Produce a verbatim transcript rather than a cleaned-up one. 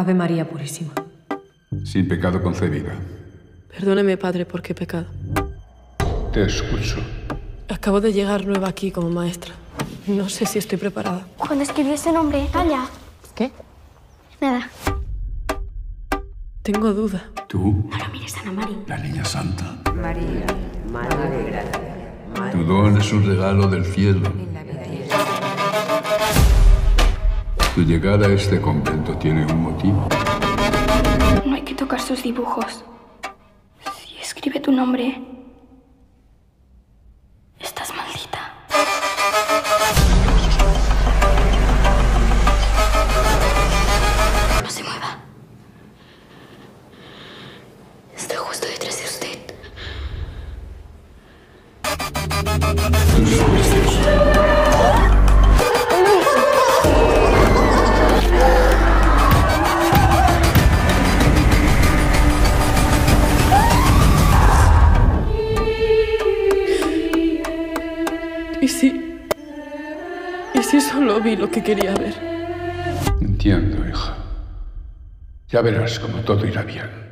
Ave María Purísima. Sin pecado concebida. Perdóneme, padre, porque he pecado. Te escucho. Acabo de llegar nueva aquí como maestra. No sé si estoy preparada. Cuando escribió ese nombre, calla. ¿Qué? Nada. Tengo duda. ¿Tú? No lo mires, Ana Mari. La niña santa. María, Madre de Gracia. Tu don es un regalo del cielo. Tu llegada a este convento tiene un motivo. No hay que tocar sus dibujos. Si escribe tu nombre, estás maldita. No se mueva. Estoy justo detrás de usted. Tus juicios. ¿Y si... ¿Y si solo vi lo que quería ver? Entiendo, hija. Ya verás cómo todo irá bien.